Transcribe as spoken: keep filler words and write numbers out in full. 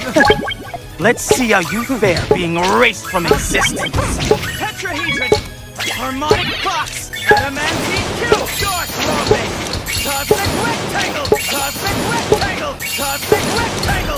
Let's see how you fare being erased from existence. Tetrahedron, harmonic box, adamantine cube, dark robin, cosmic rectangle, cosmic rectangle, cosmic rectangle.